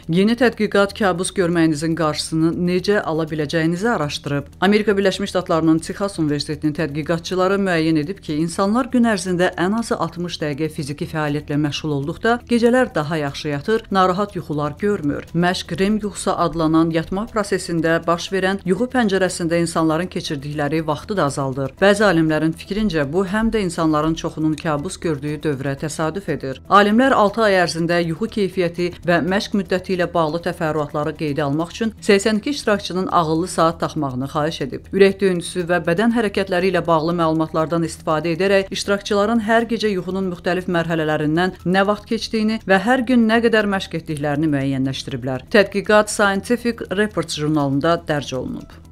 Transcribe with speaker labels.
Speaker 1: Yeni tədqiqat kabus görməyinizin qarşısını necə ala biləcəyinizi araşdırıb. Amerika Birləşmiş Ştatlarının Texas Universitetinin tədqiqatçıları müəyyən edib ki, insanlar gün ərzində ən azı 60 dəqiqə fiziki fəaliyyətlə məşğul olduqda gecələr daha yaxşı yatır, narahat yuxular görmür. Məşq REM yuxusu adlanan yatma prosesində baş verən yuxu pəncərəsində insanların keçirdikləri vaxtı da azaldır. Bəzi alimlərin fikrincə bu həm də insanların çoxunun kabus gördüyü dövrə təsadüf edir. Alimlər 6 ay ərzində yuxu keyfiyyəti və məşq müddəti ilə bağlı təfərrüatları qeydə almaq üçün 82 iştirakçının ağıllı saat taxmağını xahiş edib. Ürək döyüntüsü və bədən hərəkətləri ilə bağlı məlumatlardan istifadə edərək iştirakçıların hər gecə yuxunun müxtəlif mərhələlərindən nə vaxt keçdiyini və hər gün nə qədər məşq etdiklərini müəyyənləşdiriblər. Tədqiqat Scientific Reports jurnalında dərc olunub.